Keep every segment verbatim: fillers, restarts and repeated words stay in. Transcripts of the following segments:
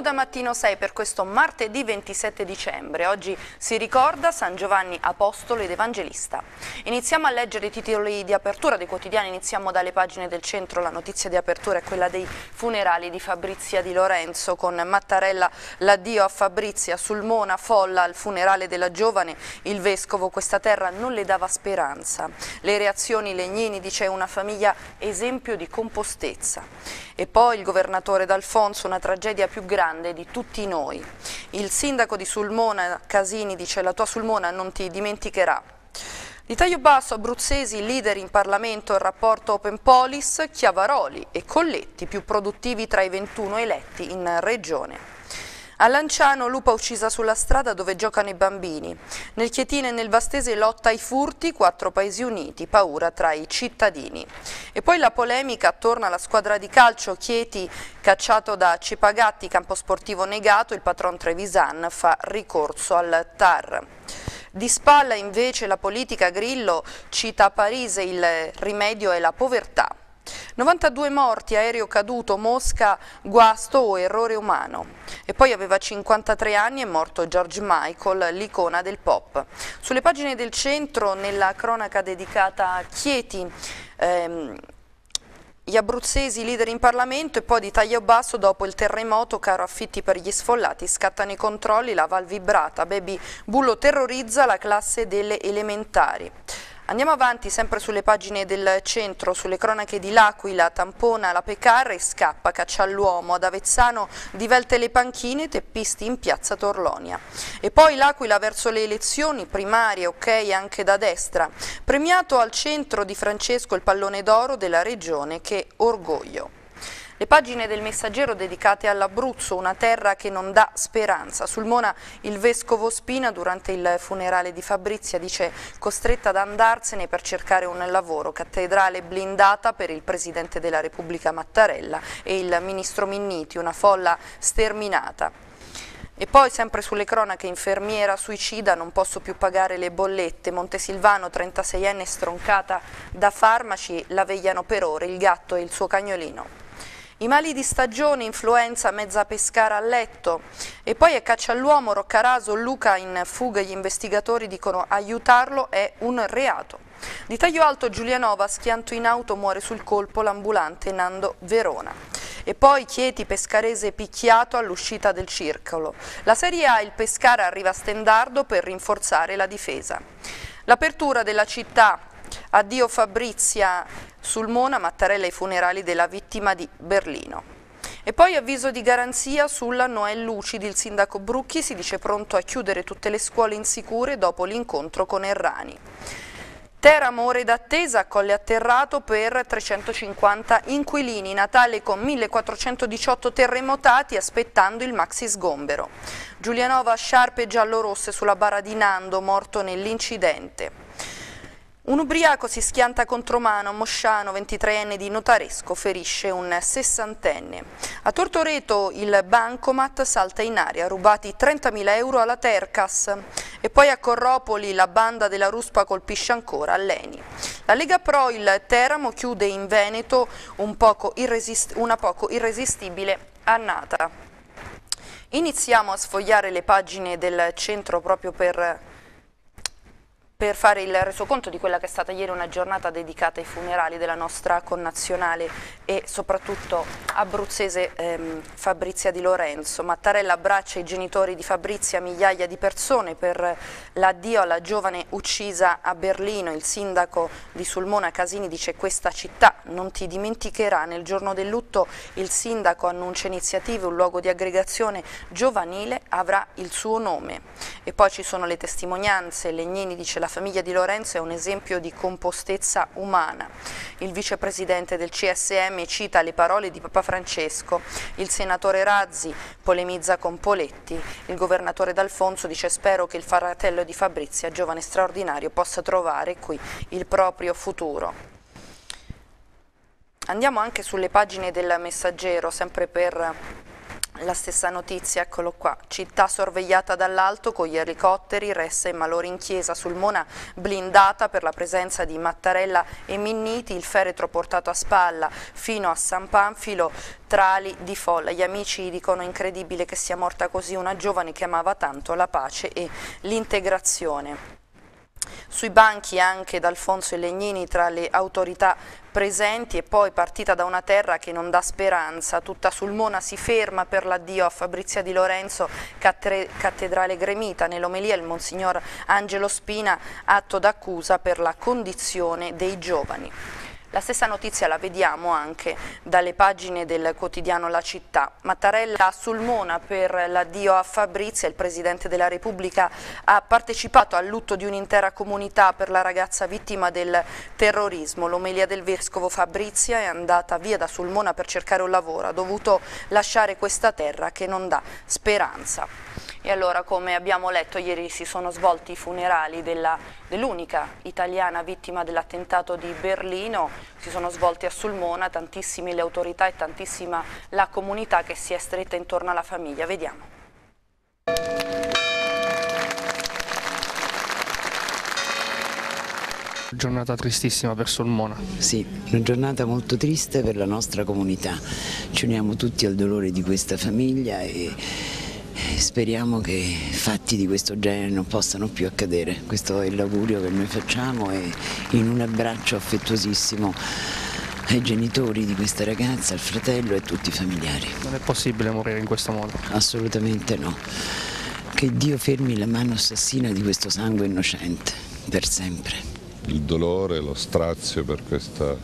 da Mattino sei per questo martedì ventisette dicembre. Oggi si ricorda San Giovanni Apostolo ed Evangelista. Iniziamo a leggere i titoli di apertura dei quotidiani, iniziamo dalle pagine del centro. La notizia di apertura è quella dei funerali di Fabrizia Di Lorenzo, con Mattarella l'addio a Fabrizia, Sulmona folla al funerale della giovane, il vescovo questa terra non le dava speranza. Le reazioni Legnini dice una famiglia esempio di compostezza. E poi il governatore D'Alfonso, una tragedia più grande di tutti noi. Il sindaco di Sulmona, Casini, dice la tua Sulmona non ti dimenticherà. Di taglio basso, abruzzesi, leader in Parlamento, il rapporto Open Polis, Chiavaroli e Colletti, più produttivi tra i ventuno eletti in regione. A Lanciano, lupa uccisa sulla strada dove giocano i bambini. Nel Chietino e nel Vastese lotta ai furti, quattro paesi uniti, paura tra i cittadini. E poi la polemica attorno alla squadra di calcio, Chieti cacciato da Cipagatti, campo sportivo negato, il patron Trevisan fa ricorso al T A R. Di spalla invece la politica, Grillo cita a Parise il rimedio è la povertà. novantadue morti, aereo caduto, Mosca, guasto o errore umano. E poi aveva cinquantatré anni, è morto George Michael, l'icona del pop. Sulle pagine del centro, nella cronaca dedicata a Chieti, ehm, gli abruzzesi leader in Parlamento, e poi di taglio basso dopo il terremoto, caro affitti per gli sfollati, scattano i controlli, la Val vibrata, Baby Bullo terrorizza la classe delle elementari. Andiamo avanti sempre sulle pagine del centro, sulle cronache di L'Aquila, tampona la Pecar e scappa, caccia all'uomo. Ad Avezzano divelte le panchine, teppisti in piazza Torlonia. E poi L'Aquila verso le elezioni primarie, ok anche da destra. Premiato al centro di Francesco il pallone d'oro della regione, che orgoglio. Le pagine del Messaggero dedicate all'Abruzzo, una terra che non dà speranza. Sulmona il vescovo Spina durante il funerale di Fabrizia dice costretta ad andarsene per cercare un lavoro, cattedrale blindata per il Presidente della Repubblica Mattarella e il Ministro Minniti, una folla sterminata. E poi sempre sulle cronache, infermiera suicida, non posso più pagare le bollette, Montesilvano trentaseienne stroncata da farmaci, la vegliano per ore il gatto e il suo cagnolino. I mali di stagione, influenza, mezza Pescara a letto. E poi è caccia all'uomo, Roccaraso, Luca in fuga, gli investigatori dicono aiutarlo è un reato. Di taglio alto, Giulianova, schianto in auto, muore sul colpo l'ambulante Nando Verona. E poi Chieti, pescarese picchiato all'uscita del circolo. La Serie A, il Pescara arriva a Stendardo per rinforzare la difesa. L'apertura della città. Addio Fabrizia, Sulmona, Mattarella ai funerali della vittima di Berlino. E poi avviso di garanzia sulla Noel Lucidi, il sindaco Brucchi si dice pronto a chiudere tutte le scuole insicure dopo l'incontro con Errani. Teramo ore d'attesa, Colle atterrato per trecentocinquanta inquilini, Natale con millequattrocentodiciotto terremotati aspettando il maxi sgombero. Giulianova, sciarpe giallo-rosse sulla bara di Nando, morto nell'incidente. Un ubriaco si schianta contro mano, Mosciano, ventitreenne di Notaresco, ferisce un sessantenne. A Tortoreto il bancomat salta in aria, rubati trentamila euro alla Tercas. E poi a Corropoli la banda della Ruspa colpisce ancora Leni. La Lega Pro, il Teramo chiude in Veneto un poco una poco irresistibile annata. Iniziamo a sfogliare le pagine del centro proprio per... per fare il resoconto di quella che è stata ieri una giornata dedicata ai funerali della nostra connazionale e soprattutto abruzzese ehm, Fabrizia Di Lorenzo. Mattarella abbraccia i genitori di Fabrizia, migliaia di persone per l'addio alla giovane uccisa a Berlino. Il sindaco di Sulmona, Casini, dice questa città non ti dimenticherà. Nel giorno del lutto il sindaco annuncia iniziative, un luogo di aggregazione giovanile avrà il suo nome. E poi ci sono le testimonianze, Legnini dice la famiglia Di Lorenzo è un esempio di compostezza umana. Il vicepresidente del C S M cita le parole di Papa Francesco, il senatore Razzi polemizza con Poletti, il governatore D'Alfonso dice spero che il fratello di Fabrizia, giovane straordinario, possa trovare qui il proprio futuro. Andiamo anche sulle pagine del Messaggero, sempre per La stessa notizia, eccolo qua, città sorvegliata dall'alto con gli elicotteri, ressa in malore in chiesa, Sulmona blindata per la presenza di Mattarella e Minniti, il feretro portato a spalla fino a San Panfilo, trali di folla. Gli amici dicono incredibile che sia morta così una giovane che amava tanto la pace e l'integrazione. Sui banchi anche D'Alfonso e Legnini tra le autorità presenti, e poi partita da una terra che non dà speranza, tutta Sulmona si ferma per l'addio a Fabrizia Di Lorenzo, cattedrale gremita. Nell'omelia il Monsignor Angelo Spina, atto d'accusa per la condizione dei giovani. La stessa notizia la vediamo anche dalle pagine del quotidiano La Città. Mattarella a Sulmona per l'addio a Fabrizia, il Presidente della Repubblica ha partecipato al lutto di un'intera comunità per la ragazza vittima del terrorismo. L'omelia del Vescovo: Fabrizia è andata via da Sulmona per cercare un lavoro, ha dovuto lasciare questa terra che non dà speranza. E allora, come abbiamo letto, ieri si sono svolti i funerali dell'unica italiana vittima dell'attentato di Berlino, si sono svolti a Sulmona, tantissime le autorità e tantissima la comunità che si è stretta intorno alla famiglia. Vediamo. Giornata tristissima per Sulmona. Sì, una giornata molto triste per la nostra comunità. Ci uniamo tutti al dolore di questa famiglia e speriamo che fatti di questo genere non possano più accadere. Questo è l'augurio che noi facciamo, e in un abbraccio affettuosissimo ai genitori di questa ragazza, al fratello e a tutti i familiari. Non è possibile morire in questo modo? Assolutamente no. Che Dio fermi la mano assassina di questo sangue innocente, per sempre. Il dolore, lo strazio per questa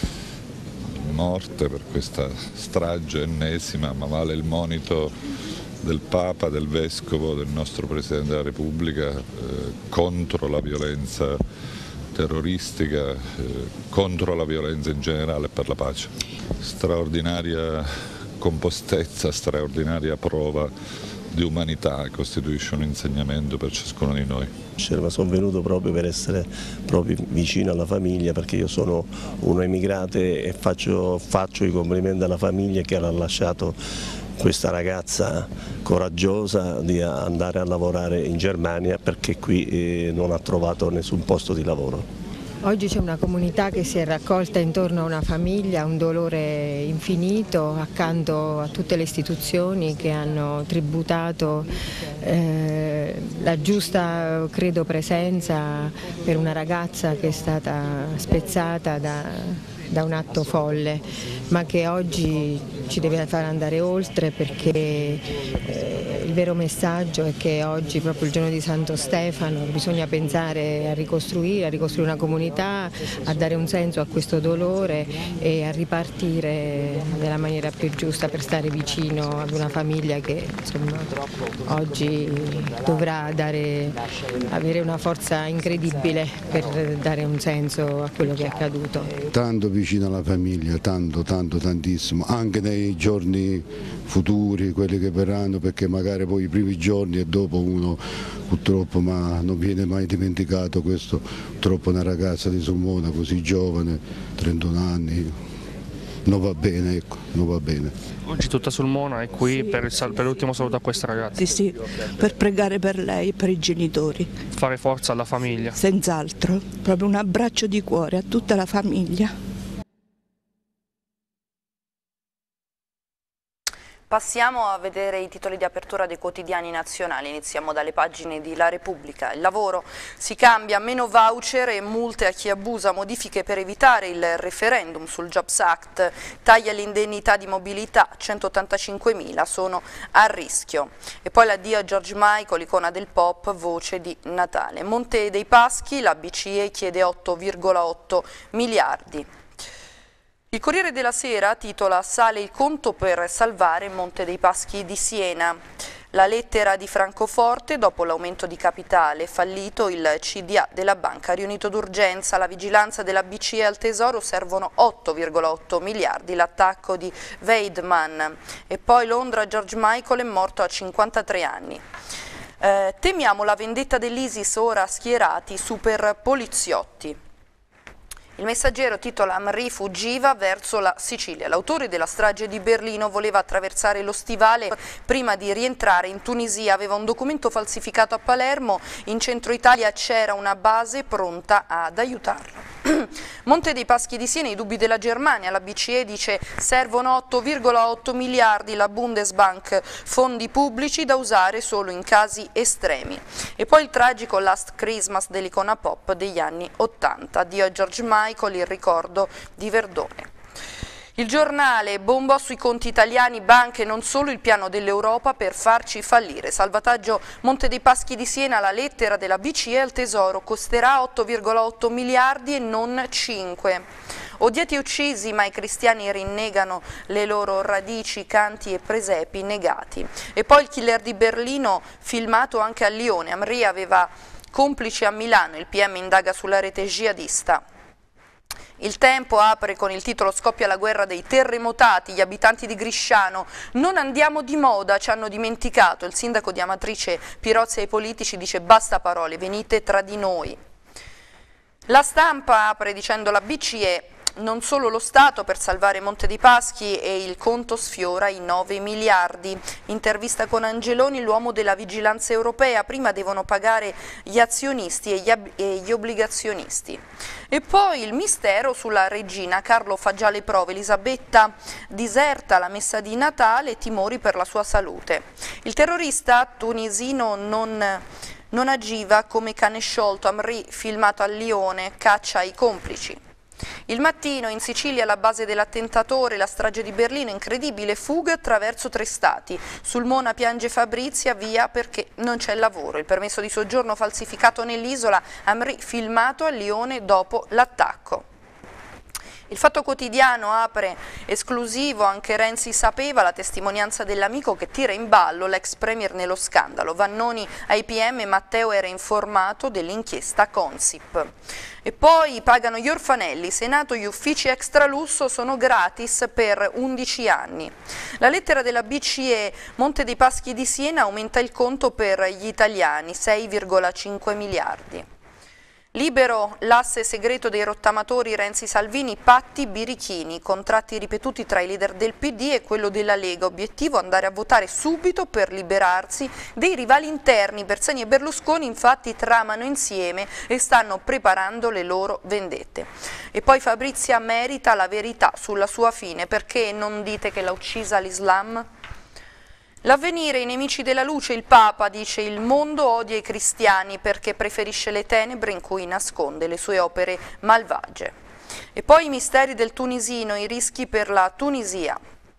morte, per questa strage ennesima, ma vale il monito del Papa, del Vescovo, del nostro Presidente della Repubblica eh, contro la violenza terroristica, eh, contro la violenza in generale e per la pace. Straordinaria compostezza, straordinaria prova di umanità costituisce un insegnamento per ciascuno di noi. Sono venuto proprio per essere proprio vicino alla famiglia, perché io sono uno emigrato e faccio, faccio i complimenti alla famiglia che ha lasciato questa ragazza coraggiosa di andare a lavorare in Germania, perché qui eh, non ha trovato nessun posto di lavoro. Oggi c'è una comunità che si è raccolta intorno a una famiglia, un dolore infinito accanto a tutte le istituzioni che hanno tributato eh, la giusta, credo, presenza per una ragazza che è stata spezzata da, da un atto folle, ma che oggi ci deve far andare oltre, perché eh, il vero messaggio è che oggi, proprio il giorno di Santo Stefano, bisogna pensare a ricostruire, a ricostruire una comunità, a dare un senso a questo dolore e a ripartire nella maniera più giusta per stare vicino ad una famiglia che, insomma, oggi dovrà dare, avere una forza incredibile per dare un senso a quello che è accaduto. Tanto vicino alla famiglia, tanto, tanto, tantissimo, anche nei giorni futuri, quelli che verranno, perché magari poi i primi giorni e dopo uno purtroppo, ma non viene mai dimenticato questo, purtroppo una ragazza di Sulmona così giovane, trentuno anni, non va bene, ecco, non va bene. Oggi tutta Sulmona è qui per, per l'ultimo saluto a questa ragazza. Sì, sì, per pregare per lei e per i genitori. Fare forza alla famiglia. Senz'altro, proprio un abbraccio di cuore a tutta la famiglia. Passiamo a vedere i titoli di apertura dei quotidiani nazionali, iniziamo dalle pagine di La Repubblica. Il lavoro si cambia, meno voucher e multe a chi abusa, modifiche per evitare il referendum sul Jobs Act, taglia l'indennità di mobilità, centottantacinquemila sono a rischio. E poi l'addio a George Michael, icona del pop, voce di Natale. Monte dei Paschi, la B C E chiede otto virgola otto miliardi. Il Corriere della Sera titola "Sale il conto per salvare Monte dei Paschi di Siena". La lettera di Francoforte, dopo l'aumento di capitale fallito, il C D A della banca riunito d'urgenza, la vigilanza della B C E al Tesoro, servono otto virgola otto miliardi, l'attacco di Weidmann. E poi Londra, George Michael è morto a cinquantatré anni. Eh, temiamo la vendetta dell'ISIS, ora schierati super poliziotti. Il Messaggero titola Amri fuggiva verso la Sicilia. L'autore della strage di Berlino voleva attraversare lo stivale prima di rientrare in Tunisia, aveva un documento falsificato a Palermo, in centro Italia c'era una base pronta ad aiutarlo. Monte dei Paschi di Siena, i dubbi della Germania, la B C E dice servono otto virgola otto miliardi, la Bundesbank fondi pubblici da usare solo in casi estremi. E poi il tragico Last Christmas dell'icona pop degli anni ottanta, addio a George Michael, il ricordo di Verdone. Il Giornale, bomba sui conti italiani, banche, non solo il piano dell'Europa per farci fallire. Salvataggio Monte dei Paschi di Siena, la lettera della B C E al Tesoro, costerà otto virgola otto miliardi e non cinque. Odiati e uccisi, ma i cristiani rinnegano le loro radici, canti e presepi negati. E poi il killer di Berlino, filmato anche a Lione. Amri aveva complici a Milano, il P M indaga sulla rete jihadista. Il Tempo apre con il titolo Scoppia la guerra dei terremotati, gli abitanti di Grisciano, non andiamo di moda, ci hanno dimenticato, il sindaco di Amatrice Pirozzi ai politici dice basta parole, venite tra di noi. La Stampa apre dicendo la B C E, non solo lo Stato per salvare Monte dei Paschi e il conto sfiora i nove miliardi. Intervista con Angeloni, l'uomo della vigilanza europea, prima devono pagare gli azionisti e gli, e gli obbligazionisti. E poi il mistero sulla regina, Carlo fa già le prove, Elisabetta diserta la messa di Natale e timori per la sua salute. Il terrorista tunisino non... non agiva come cane sciolto, Amri filmato a Lione, caccia i complici. Il Mattino, in Sicilia la base dell'attentatore, la strage di Berlino, incredibile fuga attraverso tre stati. Sulmona piange Fabrizia, via perché non c'è lavoro. Il permesso di soggiorno falsificato nell'isola, Amri filmato a Lione dopo l'attacco. Il Fatto Quotidiano apre esclusivo, anche Renzi sapeva, la testimonianza dell'amico che tira in ballo l'ex premier nello scandalo. Vannoni ai P M, Matteo era informato dell'inchiesta Consip. E poi pagano gli orfanelli, Senato, gli uffici extra lusso sono gratis per undici anni. La lettera della B C E, Monte dei Paschi di Siena aumenta il conto per gli italiani, sei virgola cinque miliardi. Libero, l'asse segreto dei rottamatori Renzi-Salvini, patti birichini, contratti ripetuti tra i leader del P D e quello della Lega, obiettivo andare a votare subito per liberarsi dei rivali interni. Bersani e Berlusconi infatti tramano insieme e stanno preparando le loro vendette. E poi Fabrizia merita la verità sulla sua fine, perché non dite che l'ha uccisa l'Islam? L'Avvenire, i nemici della luce, il Papa dice il mondo odia i cristiani perché preferisce le tenebre in cui nasconde le sue opere malvagie. E poi i misteri del tunisino, i rischi per la Tunisia.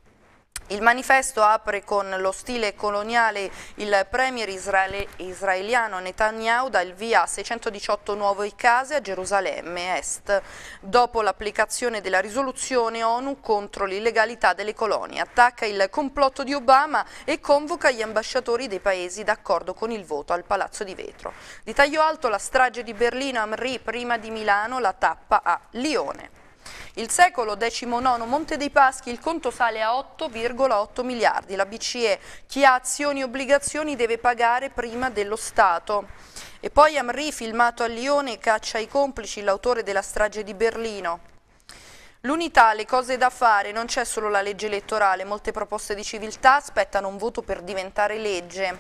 Il Manifesto apre con lo stile coloniale, il premier israele, israeliano Netanyahu dà il via a seicentodiciotto nuove case a Gerusalemme Est, dopo l'applicazione della risoluzione ONU contro l'illegalità delle colonie, attacca il complotto di Obama e convoca gli ambasciatori dei paesi d'accordo con il voto al Palazzo di Vetro. Di taglio alto la strage di Berlino, Amri prima di Milano, la tappa a Lione. Il Secolo, decimonono, Monte dei Paschi, il conto sale a otto virgola otto miliardi. La B C E, chi ha azioni e obbligazioni deve pagare prima dello Stato. E poi Amri, filmato a Lione, caccia i complici, l'autore della strage di Berlino. L'Unità, le cose da fare, non c'è solo la legge elettorale, molte proposte di civiltà aspettano un voto per diventare legge.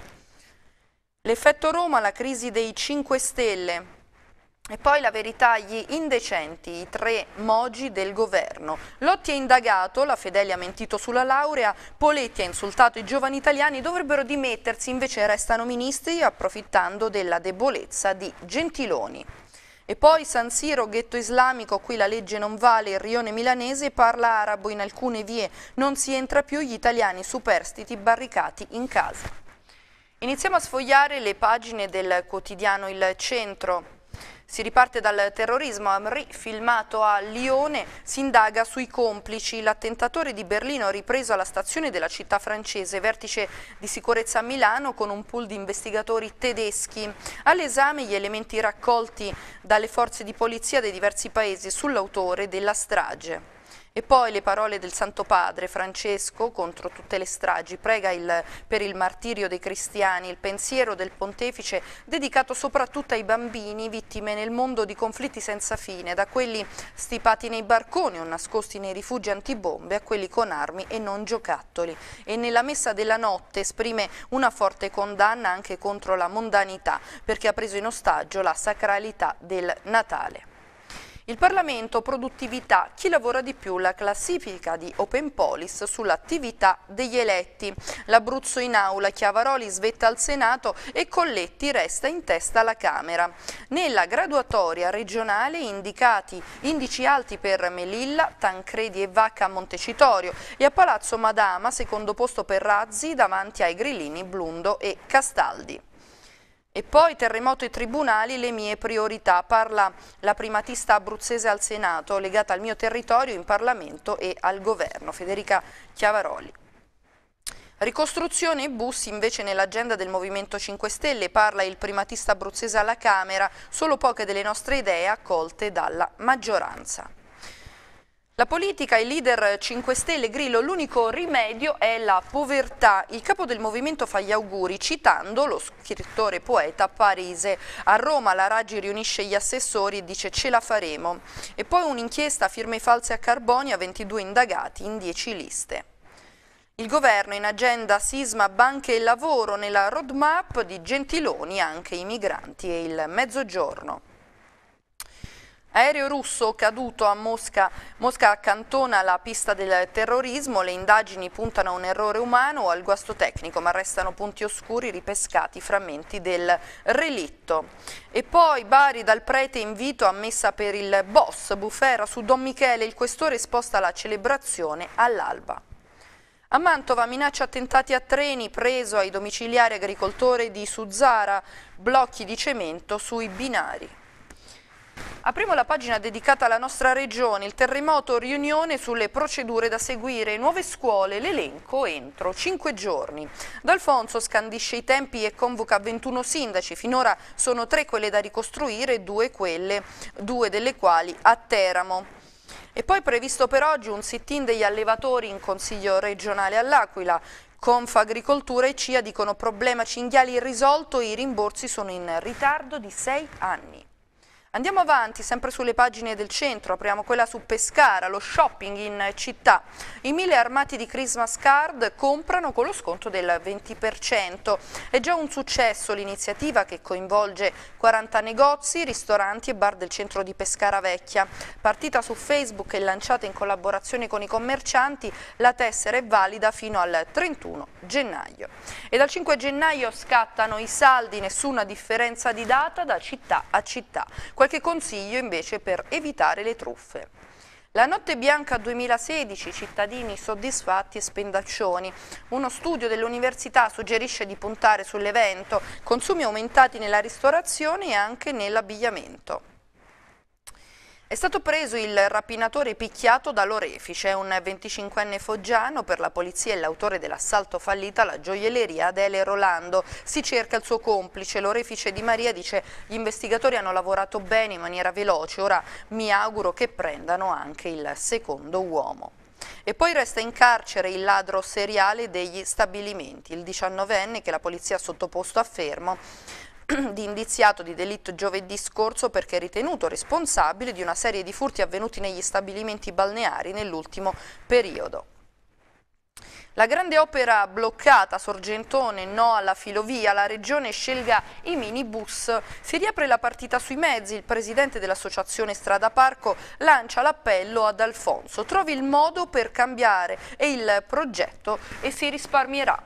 L'effetto Roma, la crisi dei cinque Stelle. E poi la verità, gli indecenti, i tre mogi del governo. Lotti è indagato, la Fedeli ha mentito sulla laurea, Poletti ha insultato i giovani italiani, dovrebbero dimettersi, invece restano ministri approfittando della debolezza di Gentiloni. E poi San Siro, ghetto islamico, qui la legge non vale, il rione milanese parla arabo, in alcune vie non si entra più, gli italiani superstiti barricati in casa. Iniziamo a sfogliare le pagine del quotidiano Il Centro. Si riparte dal terrorismo, Amri filmato a Lione, si indaga sui complici, l'attentatore di Berlino ripreso alla stazione della città francese, vertice di sicurezza a Milano con un pool di investigatori tedeschi. All'esame gli elementi raccolti dalle forze di polizia dei diversi paesi sull'autore della strage. E poi le parole del Santo Padre Francesco contro tutte le stragi, prega il, per il martirio dei cristiani, il pensiero del pontefice dedicato soprattutto ai bambini vittime nel mondo di conflitti senza fine, da quelli stipati nei barconi o nascosti nei rifugi antibombe a quelli con armi e non giocattoli. E nella messa della notte esprime una forte condanna anche contro la mondanità, perché ha preso in ostaggio la sacralità del Natale. Il Parlamento, produttività, chi lavora di più, la classifica di Open Polis sull'attività degli eletti. L'Abruzzo in aula, Chiavaroli svetta al Senato e Colletti resta in testa alla Camera. Nella graduatoria regionale indicati indici alti per Melilla, Tancredi e Vacca a Montecitorio e a Palazzo Madama secondo posto per Razzi davanti ai grillini Blundo e Castaldi. E poi terremoto e tribunali, le mie priorità, parla la primatista abruzzese al Senato, legata al mio territorio in Parlamento e al governo, Federica Chiavaroli. Ricostruzione e bus invece nell'agenda del Movimento cinque Stelle, parla il primatista abruzzese alla Camera, solo poche delle nostre idee accolte dalla maggioranza. La politica, il leader cinque Stelle Grillo, l'unico rimedio è la povertà. Il capo del movimento fa gli auguri citando lo scrittore poeta Parise. A Roma la Raggi riunisce gli assessori e dice ce la faremo. E poi un'inchiesta a firme false a Carbonia, ventidue indagati in dieci liste. Il governo in agenda sisma, banche e lavoro, nella roadmap di Gentiloni anche i migranti e il mezzogiorno. Aereo russo caduto a Mosca, Mosca accantona la pista del terrorismo, le indagini puntano a un errore umano o al guasto tecnico, ma restano punti oscuri, ripescati frammenti del relitto. E poi Bari dal prete invito a messa per il boss, Bufera su Don Michele, il questore sposta la celebrazione all'alba. A Mantova minaccia attentati a treni, preso ai domiciliari agricoltore di Suzzara, blocchi di cemento sui binari. Apriamo la pagina dedicata alla nostra regione, il terremoto, riunione sulle procedure da seguire, nuove scuole, l'elenco entro cinque giorni. D'Alfonso scandisce i tempi e convoca ventuno sindaci, finora sono tre quelle da ricostruire, due, quelle, due delle quali a Teramo. E poi previsto per oggi un sit-in degli allevatori in Consiglio regionale all'Aquila. Confagricoltura e C I A dicono problema cinghiali irrisolto e i rimborsi sono in ritardo di sei anni. Andiamo avanti, sempre sulle pagine del centro, apriamo quella su Pescara, lo shopping in città. I mille armati di Christmas Card comprano con lo sconto del venti per cento. È già un successo l'iniziativa che coinvolge quaranta negozi, ristoranti e bar del centro di Pescara Vecchia. Partita su Facebook e lanciata in collaborazione con i commercianti, la tessera è valida fino al trentuno gennaio. E dal cinque gennaio scattano i saldi, nessuna differenza di data da città a città. Qualche consiglio invece per evitare le truffe. La notte bianca duemilasedici, cittadini soddisfatti e spendaccioni. Uno studio dell'università suggerisce di puntare sull'evento, consumi aumentati nella ristorazione e anche nell'abbigliamento. È stato preso il rapinatore picchiato da Lorefice, un venticinquenne foggiano, per la polizia e l'autore dell'assalto fallito alla gioielleria Adele Rolando. Si cerca il suo complice. Lorefice Di Maria dice: gli investigatori hanno lavorato bene in maniera veloce, ora mi auguro che prendano anche il secondo uomo. E poi resta in carcere il ladro seriale degli stabilimenti, il diciannovenne che la polizia ha sottoposto a fermo, di indiziato di delitto giovedì scorso perché è ritenuto responsabile di una serie di furti avvenuti negli stabilimenti balneari nell'ultimo periodo. La grande opera bloccata, Sorgentone, no alla filovia, la regione scelga i minibus. Si riapre la partita sui mezzi, il presidente dell'associazione Strada Parco lancia l'appello ad Alfonso. Trovi il modo per cambiare e il progetto e si risparmierà.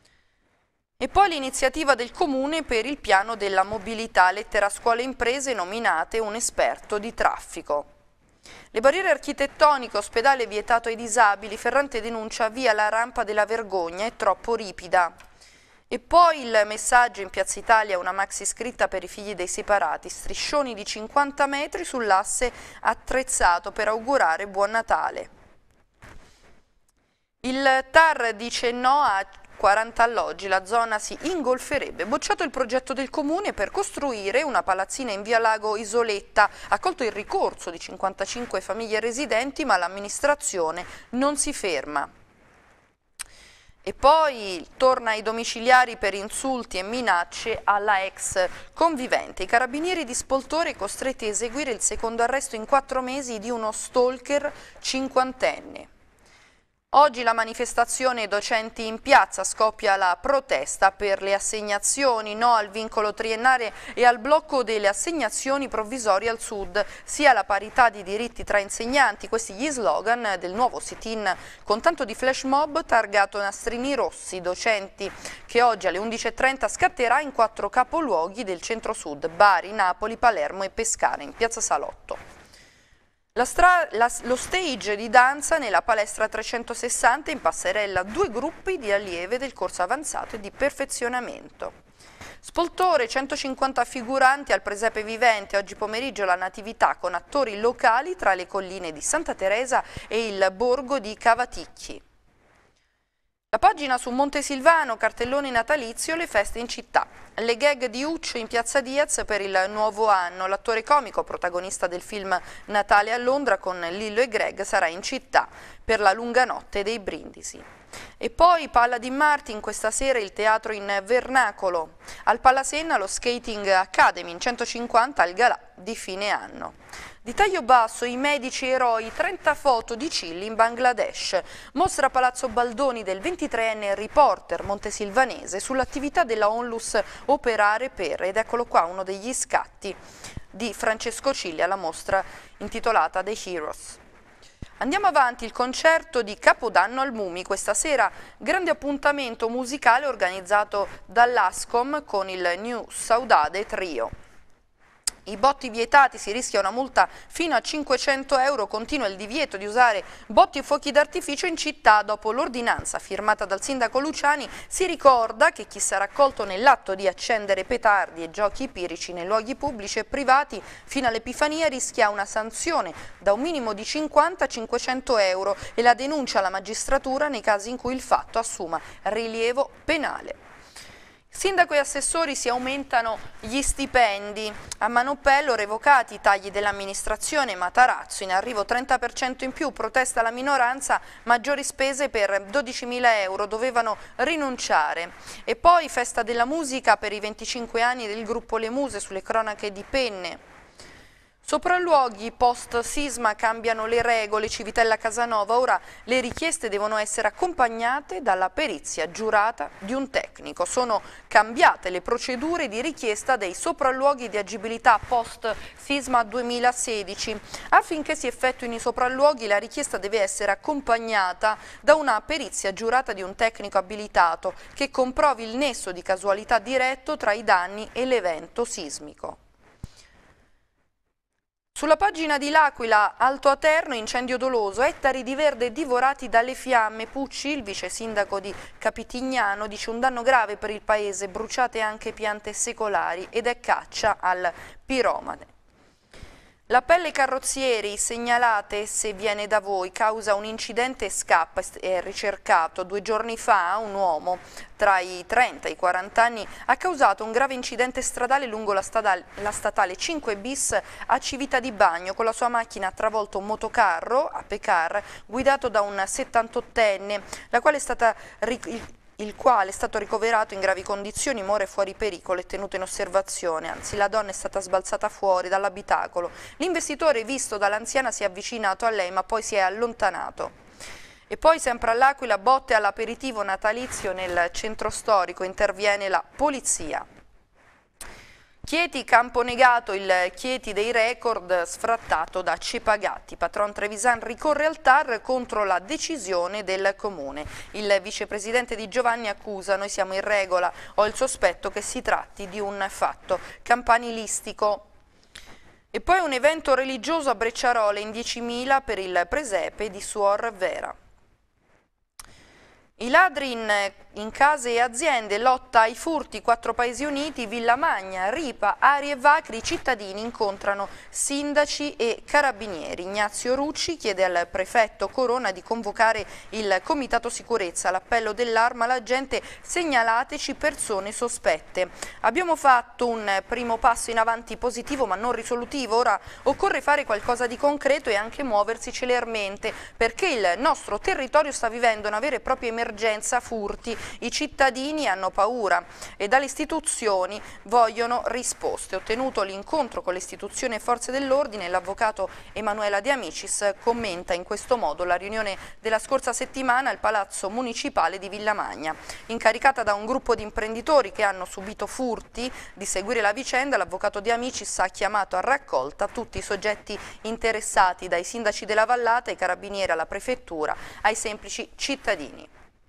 E poi l'iniziativa del Comune per il piano della mobilità, lettera a scuole e imprese, nominate un esperto di traffico. Le barriere architettoniche, ospedale vietato ai disabili, Ferrante denuncia via la rampa della vergogna, è troppo ripida. E poi il messaggio in Piazza Italia, una maxi scritta per i figli dei separati, striscioni di cinquanta metri sull'asse attrezzato per augurare buon Natale. Il T A R dice no a quaranta alloggi, la zona si ingolferebbe. Bocciato il progetto del comune per costruire una palazzina in via Lago Isoletta, accolto il ricorso di cinquantacinque famiglie residenti, ma l'amministrazione non si ferma. E poi torna ai domiciliari per insulti e minacce alla ex convivente. I carabinieri di Spoltore costretti a eseguire il secondo arresto in quattro mesi di uno stalker cinquantenne. Oggi la manifestazione docenti in piazza, scoppia la protesta per le assegnazioni, no al vincolo triennale e al blocco delle assegnazioni provvisorie al Sud, sia la parità di diritti tra insegnanti, questi gli slogan del nuovo sit-in con tanto di flash mob targato nastrini rossi, docenti che oggi alle undici e trenta scatterà in quattro capoluoghi del centro-sud, Bari, Napoli, Palermo e Pescara, in piazza Salotto. La stra la, lo stage di danza nella palestra trecentosessanta, in passerella due gruppi di allieve del corso avanzato e di perfezionamento. Spoltore, centocinquanta figuranti al presepe vivente, oggi pomeriggio la natività con attori locali tra le colline di Santa Teresa e il borgo di Cavaticchi. La pagina su Montesilvano, cartellone natalizio, le feste in città. Le gag di Uccio in piazza Diaz per il nuovo anno. L'attore comico, protagonista del film Natale a Londra con Lillo e Greg, sarà in città per la lunga notte dei brindisi. E poi Paladin Martin, questa sera il teatro in vernacolo. Al Palasenna lo Skating Academy, in centocinquanta al galà di fine anno. Di taglio basso i medici eroi, trenta foto di Cilli in Bangladesh. Mostra a Palazzo Baldoni del ventitreenne reporter montesilvanese sull'attività della Onlus Operare per, ed eccolo qua uno degli scatti di Francesco Cilli alla mostra intitolata The Heroes. Andiamo avanti, il concerto di Capodanno al Mumi, questa sera grande appuntamento musicale organizzato dall'Ascom con il New Saudade Trio. I botti vietati, si rischia una multa fino a cinquecento euro, continua il divieto di usare botti e fuochi d'artificio in città. Dopo l'ordinanza firmata dal sindaco Luciani si ricorda che chi sarà colto nell'atto di accendere petardi e giochi pirici nei luoghi pubblici e privati fino all'Epifania rischia una sanzione da un minimo di cinquanta a cinquecento euro e la denuncia alla magistratura nei casi in cui il fatto assuma rilievo penale. Sindaco e assessori si aumentano gli stipendi. A Manoppello revocati i tagli dell'amministrazione Matarazzo, in arrivo trenta per cento in più, protesta la minoranza, maggiori spese per dodicimila euro, dovevano rinunciare. E poi festa della musica per i venticinque anni del gruppo Le Muse sulle cronache di Penne. Sopralluoghi post-sisma cambiano le regole, Civitella Casanova, ora le richieste devono essere accompagnate dalla perizia giurata di un tecnico. Sono cambiate le procedure di richiesta dei sopralluoghi di agibilità post-sisma duemilasedici. Affinché si effettuino i sopralluoghi la richiesta deve essere accompagnata da una perizia giurata di un tecnico abilitato che comprovi il nesso di casualità diretto tra i danni e l'evento sismico. Sulla pagina di L'Aquila, Alto Aterno, incendio doloso, ettari di verde divorati dalle fiamme. Pucci, il vice sindaco di Capitignano, dice un danno grave per il paese, bruciate anche piante secolari ed è caccia al piromane. L'appello carrozzieri, segnalate se viene da voi, causa un incidente e scappa, è ricercato. Due giorni fa un uomo tra i trenta e i quaranta anni ha causato un grave incidente stradale lungo la, stadale, la statale cinque bis a Civita di Bagno. Con la sua macchina ha travolto un motocarro a Pecar guidato da un settantottenne, la quale è stata il quale è stato ricoverato in gravi condizioni, muore fuori pericolo e tenuto in osservazione, anzi la donna è stata sbalzata fuori dall'abitacolo. L'investitore, visto dall'anziana, si è avvicinato a lei ma poi si è allontanato. E poi sempre all'Aquila, botte all'aperitivo natalizio nel centro storico, interviene la polizia. Chieti, campo negato, il Chieti dei record sfrattato da Cepagatti. Patron Trevisan ricorre al T A R contro la decisione del comune. Il vicepresidente Di Giovanni accusa: noi siamo in regola, ho il sospetto che si tratti di un fatto campanilistico. E poi un evento religioso a Brecciarole in diecimila per il presepe di Suor Vera. I ladri in, in case e aziende, lotta ai furti, quattro paesi uniti, Villamagna, Ripa, Ari e Vacri, i cittadini incontrano sindaci e carabinieri. Ignazio Rucci chiede al prefetto Corona di convocare il comitato sicurezza. L'appello dell'Arma alla gente: segnalateci persone sospette. Abbiamo fatto un primo passo in avanti positivo ma non risolutivo, ora occorre fare qualcosa di concreto e anche muoversi celermente perché il nostro territorio sta vivendo una vera e propria emergenza. Emergenza furti, i cittadini hanno paura e dalle istituzioni vogliono risposte. Ottenuto l'incontro con le istituzioni e forze dell'ordine, l'avvocato Emanuela De Amicis commenta in questo modo la riunione della scorsa settimana al Palazzo Municipale di Villamagna. Incaricata da un gruppo di imprenditori che hanno subito furti di seguire la vicenda, l'avvocato De Amicis ha chiamato a raccolta tutti i soggetti interessati, dai sindaci della Vallata, ai carabinieri, alla prefettura, ai semplici cittadini.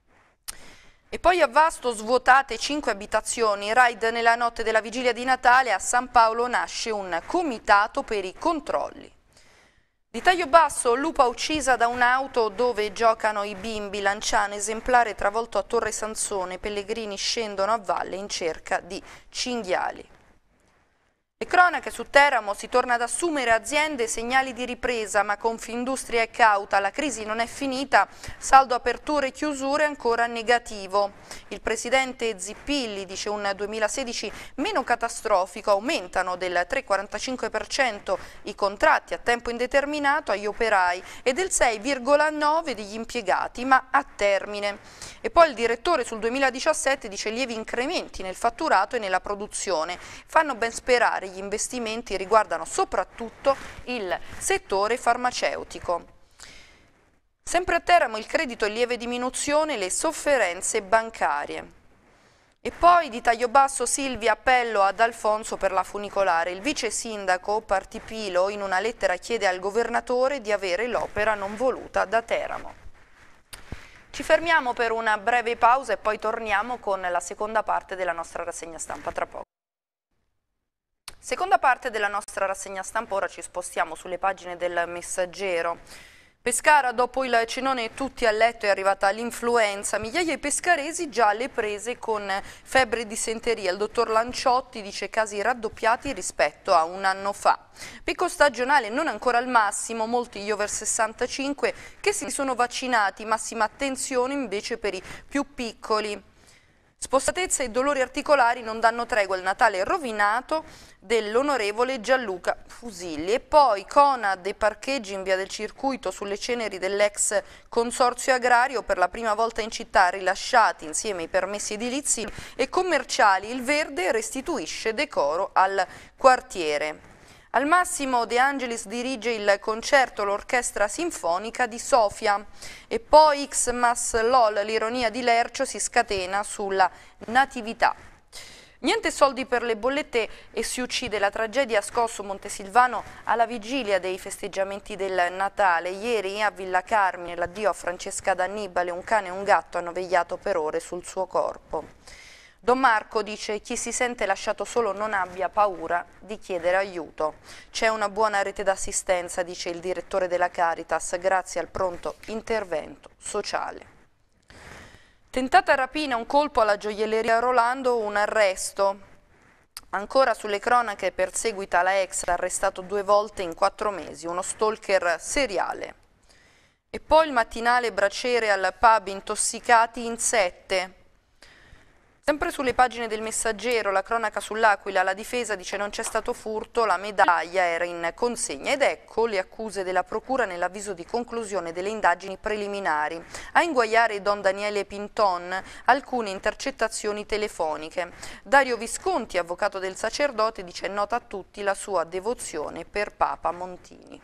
E poi a Vasto svuotate cinque abitazioni, raid nella notte della vigilia di Natale, a San Paolo nasce un comitato per i controlli. Di taglio basso, lupa uccisa da un'auto dove giocano i bimbi, Lanciano esemplare travolto a Torre Sansone, pellegrini scendono a valle in cerca di cinghiali. Le cronache su Teramo: si torna ad assumere aziende, segnali di ripresa, ma Confindustria è cauta, la crisi non è finita, saldo aperture e chiusure ancora negativo. Il presidente Zippilli dice un duemilasedici meno catastrofico, aumentano del tre virgola quarantacinque per cento i contratti a tempo indeterminato agli operai e del sei virgola nove per cento degli impiegati, ma a termine. E poi il direttore sul duemiladiciassette dice lievi incrementi nel fatturato e nella produzione, fanno ben sperare. Gli investimenti riguardano soprattutto il settore farmaceutico. Sempre a Teramo il credito in lieve diminuzione, le sofferenze bancarie. E poi di taglio basso Silvia, appello ad Alfonso per la funicolare. Il vice sindaco Partipilo in una lettera chiede al governatore di avere l'opera non voluta da Teramo. Ci fermiamo per una breve pausa e poi torniamo con la seconda parte della nostra rassegna stampa tra poco. Seconda parte della nostra rassegna stampa, ora ci spostiamo sulle pagine del Messaggero. Pescara, dopo il cenone tutti a letto, è arrivata l'influenza, migliaia di pescaresi già alle prese con febbre e dissenteria. Il dottor Lanciotti dice casi raddoppiati rispetto a un anno fa. Picco stagionale non ancora al massimo, molti gli over sessantacinque che si sono vaccinati, massima attenzione invece per i più piccoli. Spostatezza e dolori articolari non danno tregua, il Natale rovinato dell'onorevole Gianluca Fusilli. E poi Conad e parcheggi in via del Circuito sulle ceneri dell'ex consorzio agrario, per la prima volta in città rilasciati insieme ai permessi edilizi e commerciali. Il Verde restituisce decoro al quartiere. Al massimo De Angelis dirige il concerto l'orchestra sinfonica di Sofia. E poi X Mas LOL, l'ironia di Lercio si scatena sulla natività. Niente soldi per le bollette e si uccide. La tragedia ha scosso Montesilvano alla vigilia dei festeggiamenti del Natale. Ieri a Villa Carmine l'addio a Francesca D'Annibale, un cane e un gatto hanno vegliato per ore sul suo corpo. Don Marco dice chi si sente lasciato solo non abbia paura di chiedere aiuto. C'è una buona rete d'assistenza, dice il direttore della Caritas, grazie al pronto intervento sociale. Tentata rapina, un colpo alla gioielleria Rolando, un arresto. Ancora sulle cronache, perseguita la ex, arrestato due volte in quattro mesi, uno stalker seriale. E poi il mattinale Braciere al pub, intossicati in sette. Sempre sulle pagine del Messaggero, la cronaca sull'Aquila, la difesa dice non c'è stato furto, la medaglia era in consegna ed ecco le accuse della procura nell'avviso di conclusione delle indagini preliminari. A inguaiare Don Daniele Pinton alcune intercettazioni telefoniche. Dario Visconti, avvocato del sacerdote, dice nota a tutti la sua devozione per Papa Montini.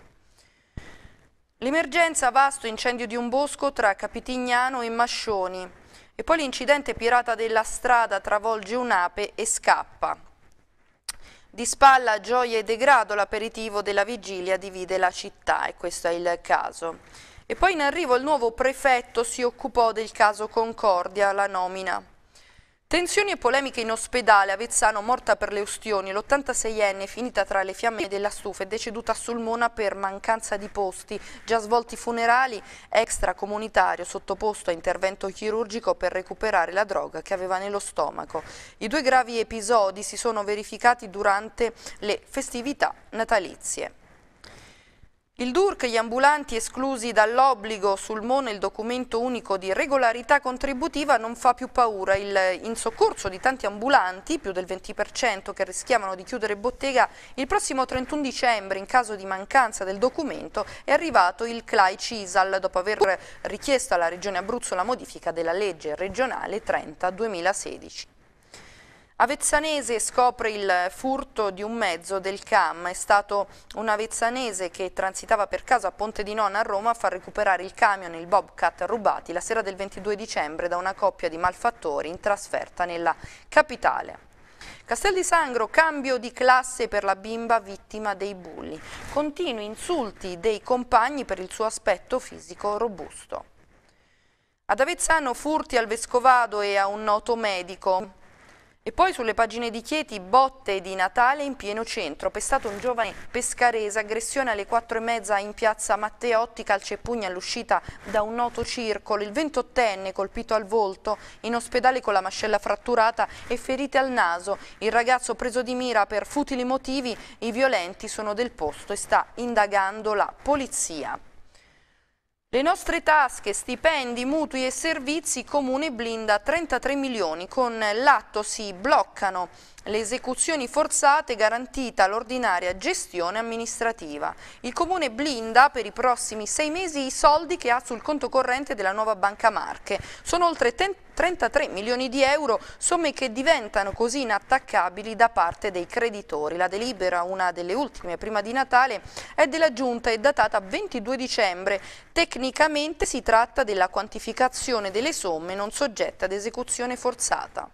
L'emergenza Vasto, incendio di un bosco tra Capitignano e Mascioni. E poi l'incidente pirata della strada, travolge un'ape e scappa. Di spalla gioia e degrado, l'aperitivo della vigilia divide la città e questo è il caso. E poi in arrivo il nuovo prefetto si occupò del caso Concordia, la nomina. Tensioni e polemiche in ospedale, Avezzano morta per le ustioni, l'ottantaseienne finita tra le fiamme della stufa è deceduta a Sulmona per mancanza di posti, già svolti funerali, extracomunitario sottoposto a intervento chirurgico per recuperare la droga che aveva nello stomaco. I due gravi episodi si sono verificati durante le festività natalizie. Il D U R C, gli ambulanti esclusi dall'obbligo, Sulmona il documento unico di regolarità contributiva non fa più paura. Il, in soccorso di tanti ambulanti, più del venti per cento che rischiavano di chiudere bottega, il prossimo trentuno dicembre in caso di mancanza del documento è arrivato il C L A I Cisal dopo aver richiesto alla Regione Abruzzo la modifica della legge regionale trenta duemilasedici. Avezzanese scopre il furto di un mezzo del C A M. È stato un avezzanese che transitava per caso a Ponte di Nona a Roma a far recuperare il camion e il Bobcat rubati la sera del ventidue dicembre da una coppia di malfattori in trasferta nella capitale. Castel di Sangro, cambio di classe per la bimba vittima dei bulli. Continui insulti dei compagni per il suo aspetto fisico robusto. Ad Avezzano furti al Vescovado e a un noto medico. E poi sulle pagine di Chieti, botte di Natale in pieno centro, pestato un giovane pescarese, aggressione alle quattro e mezza in piazza Matteotti, calci e pugni all'uscita da un noto circolo, il ventottenne colpito al volto, in ospedale con la mascella fratturata e ferite al naso, il ragazzo preso di mira per futili motivi, i violenti sono del posto e sta indagando la polizia. Le nostre tasche, stipendi, mutui e servizi, Comune blinda trentatré milioni, con l'atto si bloccano le esecuzioni forzate, garantita l'ordinaria gestione amministrativa. Il Comune blinda per i prossimi sei mesi i soldi che ha sul conto corrente della nuova Banca Marche. Sono oltre trentatré milioni di euro, somme che diventano così inattaccabili da parte dei creditori. La delibera, una delle ultime prima di Natale, è della Giunta e datata ventidue dicembre. Tecnicamente si tratta della quantificazione delle somme non soggette ad esecuzione forzata.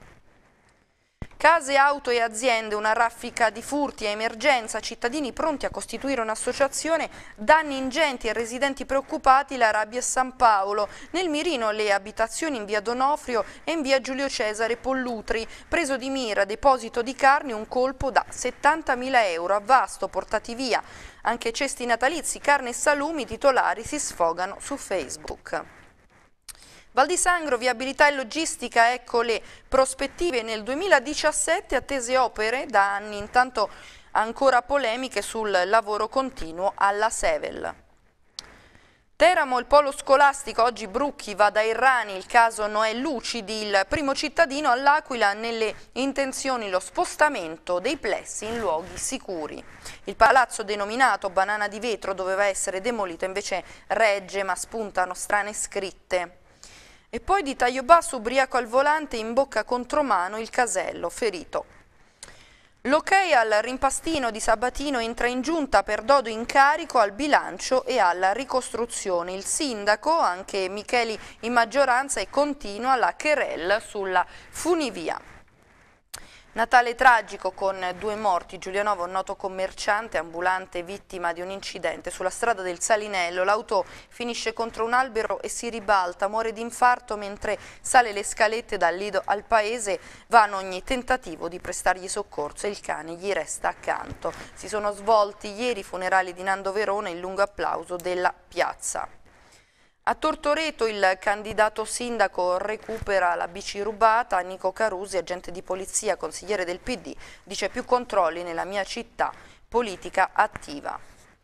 Case, auto e aziende, una raffica di furti a emergenza, cittadini pronti a costituire un'associazione, danni ingenti e residenti preoccupati, la rabbia a San Paolo. Nel mirino le abitazioni in via Donofrio e in via Giulio Cesare Pollutri, preso di mira deposito di carni, un colpo da settantamila euro, a Vasto portati via anche cesti natalizi, carne e salumi, i titolari si sfogano su Facebook. Val di Sangro, viabilità e logistica, ecco le prospettive nel duemiladiciassette, attese opere da anni, intanto ancora polemiche sul lavoro continuo alla Sevel. Teramo, il polo scolastico, oggi Brucchi va da Errani, il caso Noè Lucidi, il primo cittadino all'Aquila, nelle intenzioni lo spostamento dei plessi in luoghi sicuri. Il palazzo denominato Banana di Vetro doveva essere demolito, invece regge, ma spuntano strane scritte. E poi di taglio basso, ubriaco al volante, in bocca contromano, il casello, ferito. L'ok al rimpastino di Sabatino, entra in giunta per dodo incarico al bilancio e alla ricostruzione. Il sindaco, anche Micheli in maggioranza, e continua la querella sulla funivia. Natale tragico con due morti, Giulianova, un noto commerciante ambulante vittima di un incidente sulla strada del Salinello. L'auto finisce contro un albero e si ribalta, muore di infarto mentre sale le scalette dal lido al paese, vano ogni tentativo di prestargli soccorso e il cane gli resta accanto. Si sono svolti ieri i funerali di Nando Verona, il lungo applauso della piazza. A Tortoreto il candidato sindaco recupera la bici rubata, Nico Carusi, agente di polizia, consigliere del P D, dice più controlli nella mia città, politica attiva.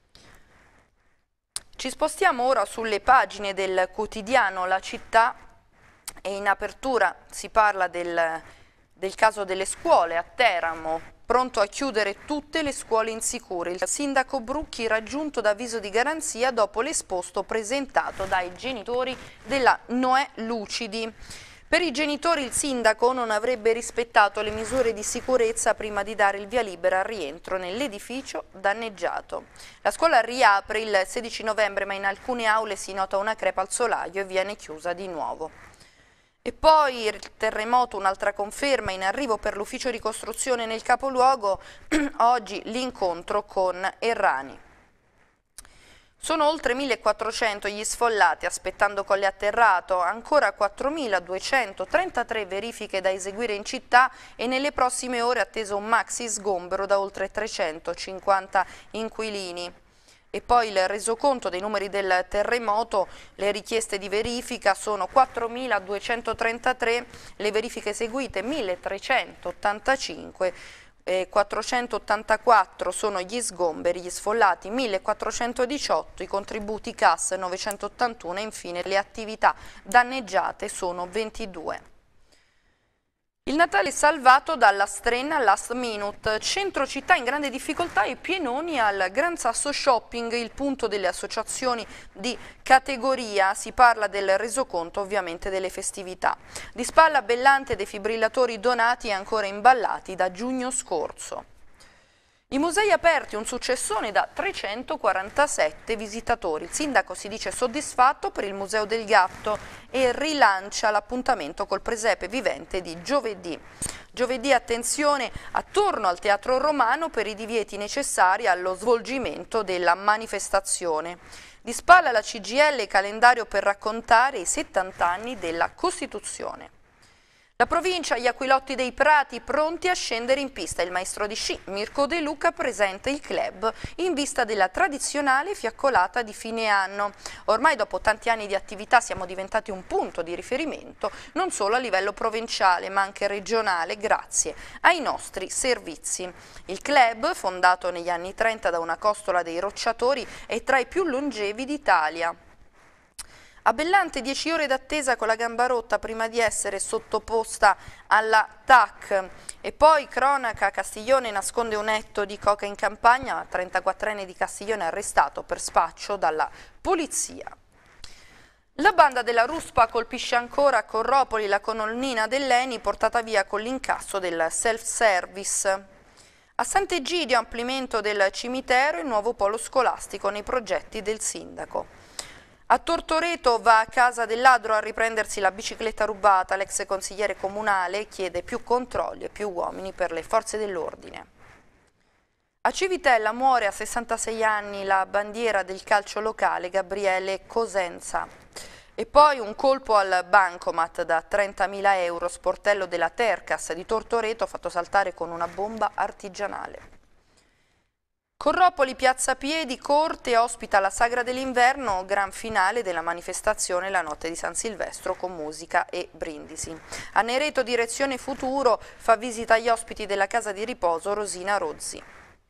Ci spostiamo ora sulle pagine del quotidiano La Città e in apertura si parla del, del caso delle scuole a Teramo. Pronto a chiudere tutte le scuole insicure. Il sindaco Brucchi raggiunto da avviso di garanzia dopo l'esposto presentato dai genitori della Noè Lucidi. Per i genitori il sindaco non avrebbe rispettato le misure di sicurezza prima di dare il via libera al rientro nell'edificio danneggiato. La scuola riapre il sedici novembre, ma in alcune aule si nota una crepa al solaio e viene chiusa di nuovo. E poi il terremoto, un'altra conferma in arrivo per l'ufficio ricostruzione nel capoluogo, oggi l'incontro con Errani. Sono oltre millequattrocento gli sfollati aspettando Colle Atterrato, ancora quattromiladuecentotrentatré verifiche da eseguire in città e nelle prossime ore atteso un maxi sgombero da oltre trecentocinquanta inquilini. E poi il resoconto dei numeri del terremoto, le richieste di verifica sono quattromiladuecentotrentatré, le verifiche eseguite milletrecentottantacinque, quattrocentottantaquattro sono gli sgomberi, gli sfollati millequattrocentodiciotto, i contributi C A S novecentottantuno e infine le attività danneggiate sono ventidue. Il Natale salvato dalla strenna last minute, centro città in grande difficoltà e pienoni al Gran Sasso Shopping, il punto delle associazioni di categoria. Si parla del resoconto ovviamente delle festività. Di spalla Bellante, defibrillatori donati e ancora imballati da giugno scorso. I musei aperti, un successone da trecentoquarantasette visitatori. Il sindaco si dice soddisfatto per il Museo del Gatto e rilancia l'appuntamento col presepe vivente di giovedì. Giovedì attenzione attorno al Teatro Romano per i divieti necessari allo svolgimento della manifestazione. Di spalla la C G I L, calendario per raccontare i settanta anni della Costituzione. La provincia, gli Aquilotti dei Prati pronti a scendere in pista. Il maestro di sci Mirko De Luca presenta il club in vista della tradizionale fiaccolata di fine anno. Ormai dopo tanti anni di attività siamo diventati un punto di riferimento non solo a livello provinciale ma anche regionale grazie ai nostri servizi. Il club, fondato negli anni trenta da una costola dei rocciatori, è tra i più longevi d'Italia. A Bellante dieci ore d'attesa con la gamba rotta prima di essere sottoposta alla T A C. E poi cronaca, Castiglione nasconde un etto di coca in campagna, trentaquattrenne di Castiglione arrestato per spaccio dalla polizia. La banda della Ruspa colpisce ancora a Corropoli la colonnina dell'Eni portata via con l'incasso del self-service. A Sant'Egidio ampliamento del cimitero e il nuovo polo scolastico nei progetti del sindaco. A Tortoreto va a casa del ladro a riprendersi la bicicletta rubata, l'ex consigliere comunale chiede più controlli e più uomini per le forze dell'ordine. A Civitella muore a sessantasei anni la bandiera del calcio locale Gabriele Cosenza. E poi un colpo al bancomat da trentamila euro, sportello della Tercas di Tortoreto fatto saltare con una bomba artigianale. Corropoli, Piazza Piedi, Corte ospita la Sagra dell'Inverno, gran finale della manifestazione la notte di San Silvestro con musica e brindisi. A Nereto, direzione Futuro, fa visita agli ospiti della casa di riposo Rosina Rozzi.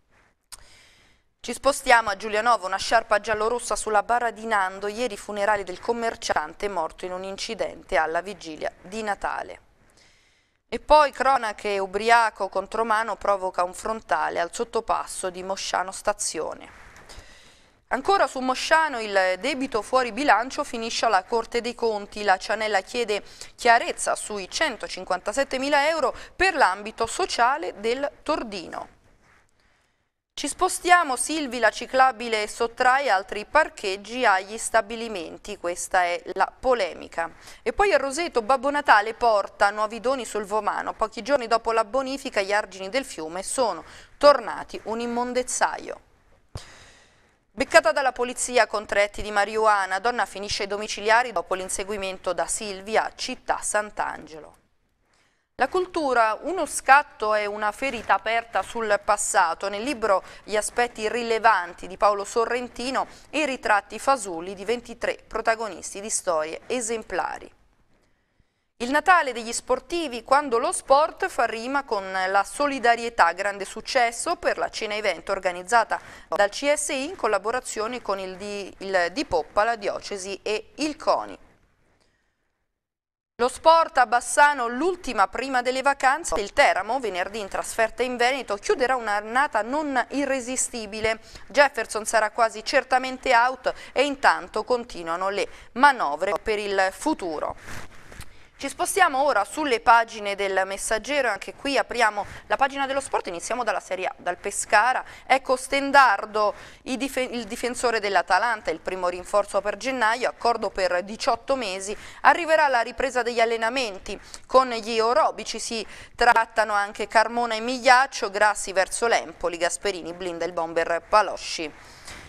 Ci spostiamo a Giulianova, una sciarpa giallorossa sulla barra di Nando, ieri funerali del commerciante morto in un incidente alla vigilia di Natale. E poi cronache, ubriaco contro mano provoca un frontale al sottopasso di Mosciano Stazione. Ancora su Mosciano il debito fuori bilancio finisce alla Corte dei Conti, la Cianella chiede chiarezza sui centocinquantasettemila euro per l'ambito sociale del Tordino. Ci spostiamo, Silvi, la ciclabile sottrae altri parcheggi agli stabilimenti, questa è la polemica. E poi a Roseto, Babbo Natale porta nuovi doni sul Vomano, pochi giorni dopo la bonifica gli argini del fiume sono tornati un immondezzaio. Beccata dalla polizia con tre etti di marijuana, donna finisce ai domiciliari dopo l'inseguimento da Silvi a Città Sant'Angelo. La cultura, uno scatto e una ferita aperta sul passato, nel libro Gli aspetti rilevanti di Paolo Sorrentino e i ritratti fasulli di ventitré protagonisti di storie esemplari. Il Natale degli sportivi, quando lo sport fa rima con la solidarietà, grande successo per la cena evento organizzata dal C S I in collaborazione con il Di, il Di Poppa, la Diocesi e il CONI. Lo sport a Bassano, l'ultima prima delle vacanze, il Teramo, venerdì in trasferta in Veneto, chiuderà un'annata non irresistibile. Jefferson sarà quasi certamente out e intanto continuano le manovre per il futuro. Ci spostiamo ora sulle pagine del Messaggero, anche qui apriamo la pagina dello sport, iniziamo dalla Serie A, dal Pescara. Ecco Stendardo, il difensore dell'Atalanta, il primo rinforzo per gennaio, accordo per diciotto mesi, arriverà la ripresa degli allenamenti, con gli orobici si trattano anche Carmona e Migliaccio, Grassi verso l'Empoli, Gasperini blinda il bomber Palosci.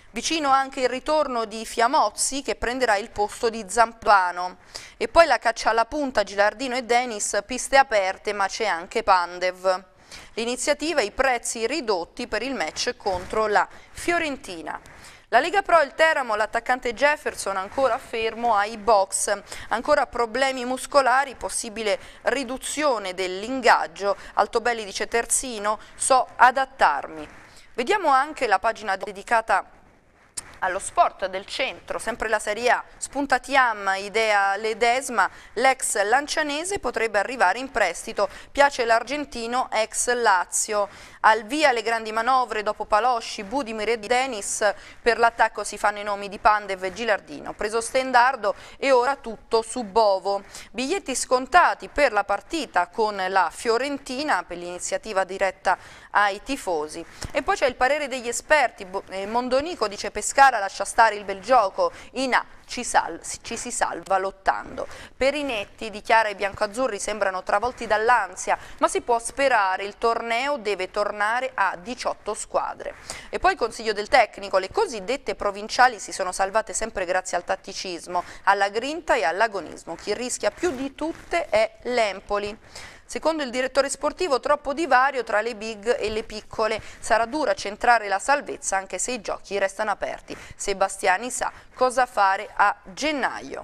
Vicino anche il ritorno di Fiamozzi che prenderà il posto di Zampano. E poi la caccia alla punta, Gilardino e Denis, piste aperte ma c'è anche Pandev. L'iniziativa, i prezzi ridotti per il match contro la Fiorentina. La Lega Pro, il Teramo, l'attaccante Jefferson ancora fermo ai box, ancora problemi muscolari, possibile riduzione dell'ingaggio. Altobelli dice terzino, so adattarmi. Vediamo anche la pagina dedicata allo sport del centro, sempre la Serie A, spunta Tiam, idea Ledesma, l'ex lancianese potrebbe arrivare in prestito, piace l'argentino ex Lazio, al via le grandi manovre dopo Palosci, Budimir e Denis, per l'attacco si fanno i nomi di Pandev e Gilardino, preso Stendardo e ora tutto su Bovo, biglietti scontati per la partita con la Fiorentina, per l'iniziativa diretta ai tifosi, e poi c'è il parere degli esperti, Mondonico dice Pescara lascia stare il bel gioco, in A ci, sal ci si salva lottando. Perinetti dichiara i biancoazzurri sembrano travolti dall'ansia, ma si può sperare, il torneo deve tornare a diciotto squadre. E poi consiglio del tecnico, le cosiddette provinciali si sono salvate sempre grazie al tatticismo, alla grinta e all'agonismo, chi rischia più di tutte è l'Empoli. Secondo il direttore sportivo troppo divario tra le big e le piccole, sarà dura centrare la salvezza anche se i giochi restano aperti. Sebastiani sa cosa fare a gennaio.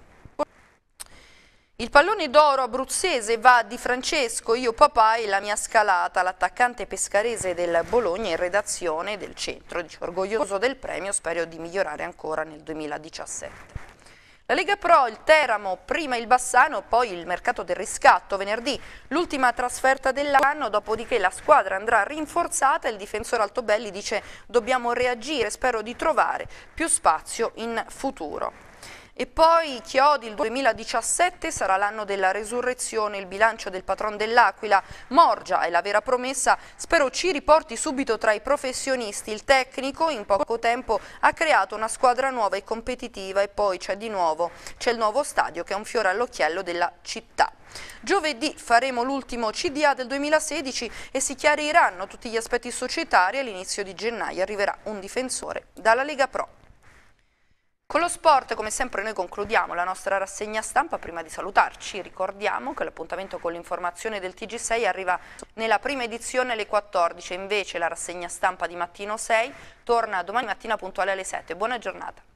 Il pallone d'oro abruzzese va di Francesco, io papà e la mia scalata, l'attaccante pescarese del Bologna in redazione del centro, dice orgoglioso del premio, spero di migliorare ancora nel duemiladiciassette. La Lega Pro, il Teramo, prima il Bassano, poi il mercato del riscatto. Venerdì l'ultima trasferta dell'anno, dopodiché la squadra andrà rinforzata. Il difensore Altobelli dice dobbiamo reagire, spero di trovare più spazio in futuro. E poi Chiodi, il duemiladiciassette sarà l'anno della resurrezione, il bilancio del patron dell'Aquila, Morgia è la vera promessa, spero ci riporti subito tra i professionisti, il tecnico in poco tempo ha creato una squadra nuova e competitiva e poi c'è di nuovo, c'è il nuovo stadio che è un fiore all'occhiello della città. Giovedì faremo l'ultimo C D A del duemilasedici e si chiariranno tutti gli aspetti societari, all'inizio di gennaio arriverà un difensore dalla Lega Pro. Con lo sport, come sempre, noi concludiamo la nostra rassegna stampa. Prima di salutarci ricordiamo che l'appuntamento con l'informazione del T G sei arriva nella prima edizione alle quattordici, invece la rassegna stampa di Mattino sei torna domani mattina puntuale alle sette. Buona giornata.